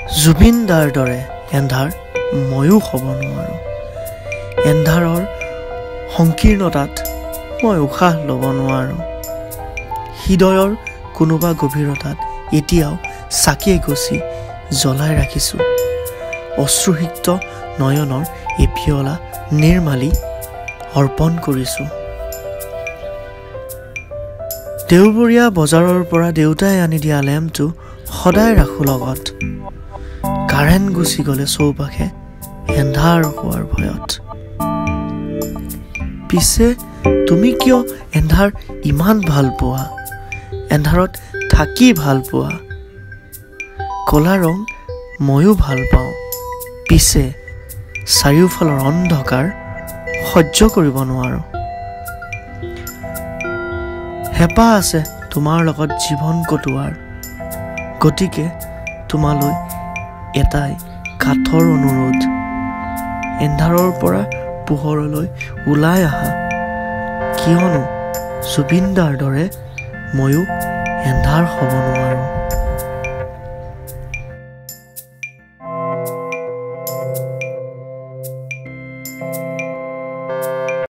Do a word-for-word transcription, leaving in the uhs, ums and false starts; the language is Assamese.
জুবিন দাৰ দৰে এন্ধাৰ ময়ো হ'ব নোৱাৰো। এন্ধাৰৰ সংকীৰ্ণতাত মই উশাহ ল'ব নোৱাৰো। হৃদয়ৰ কোনোবা গভীৰতাত এতিয়াও চাকি এগছি জ্বলাই ৰাখিছো। অশ্ৰুসিক্ত নয়নৰ এপিয়লা নিৰ্মালি অৰ্পণ কৰিছো। দেওবৰীয়া বজাৰৰ পৰা দেউতাই আনি দিয়া লেম্পটো সদায় ৰাখো লগত। কাৰেণ্ট গুচি গ'লে চৌপাশে এন্ধাৰ হোৱাৰ ভয়ত। পিছে তুমি কিয় এন্ধাৰ ইমান ভাল পোৱা? এন্ধাৰত থাকি ভাল পোৱা? ক'লা ৰং ময়ো ভাল পাওঁ। পিছে চাৰিওফালৰ অন্ধকাৰ সহ্য কৰিব নোৱাৰো। হেঁপাহ আছে তোমাৰ লগত জীৱন কটোৱাৰ। গতিকে তোমালৈ এটাই কাঠৰ অনুৰোধ, এন্ধাৰৰ পৰা পোহৰলৈ ওলাই আহা। কিয়নো জুবিন দাৰ দৰে ময়ো এন্ধাৰ হ'ব নোৱাৰো।